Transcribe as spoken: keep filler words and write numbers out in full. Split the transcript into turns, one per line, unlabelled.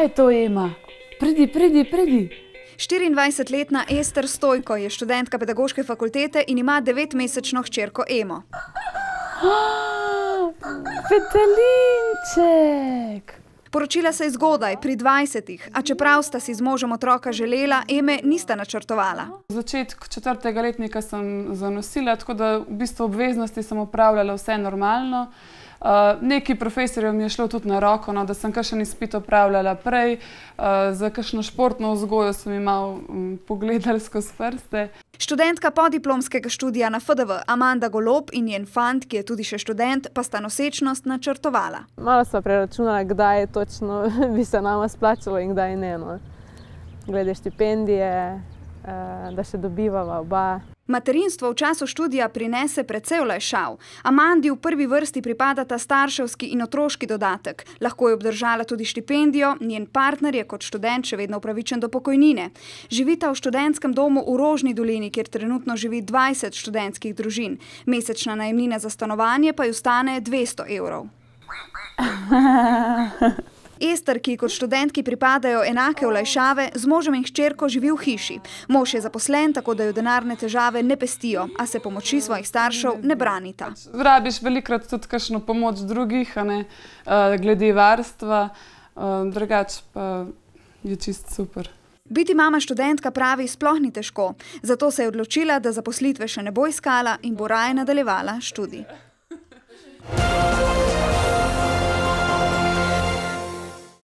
Kaj je to, Ema? Pridi, pridi, pridi.
štiriindvajsetletna Ester Stojko je študentka pedagoške fakultete in ima devetmesečno hčerko Emo.
Petelinček!
Poročila se je zgodaj, pri dvajsetih, a čeprav sta si z možem otroka želela, Eme nista načrtovala.
V začetku četrtega letnika sem zanosila, tako da v bistvu obveznosti sem opravljala vse normalno. Uh, neki profesorjem je šlo tudi na roko, no, da sem kakšen izpit opravljala prej. Uh, za kakšno športno vzgojo sem imel um, pogledali skozi prste.
Študentka podiplomskega študija na F D V Amanda Golob in njen fant, ki je tudi še študent, pa sta nosečnost načrtovala.
Malo sva preračunala, kdaj točno bi se nama splačalo in kdaj ne. No. Glede štipendije, da še dobivava oba.
Materinstvo v času študija prinese precej olajšav. Amandi v prvi vrsti pripadata starševski in otroški dodatek. Lahko je obdržala tudi štipendijo, njen partner je kot študent še vedno upravičen do pokojnine. Živita v študentskem domu v Rožni dolini, kjer trenutno živi dvajset študentskih družin. Mesečna najemnina za stanovanje pa ju stane dvesto evrov. Ester, ki kot študentki pripadajo enake olajšave, z možem in hčerko živi v hiši. Mož je zaposlen, tako da jo denarne težave ne pestijo, a se pomoči svojih staršev ne branita.
Rabiš velikrat tudi kakšno pomoč drugih, a ne, glede varstva, drugače pa je čist super.
Biti mama študentka pravi sploh ni težko, zato se je odločila, da zaposlitve še ne bo iskala in bo raje nadaljevala študij.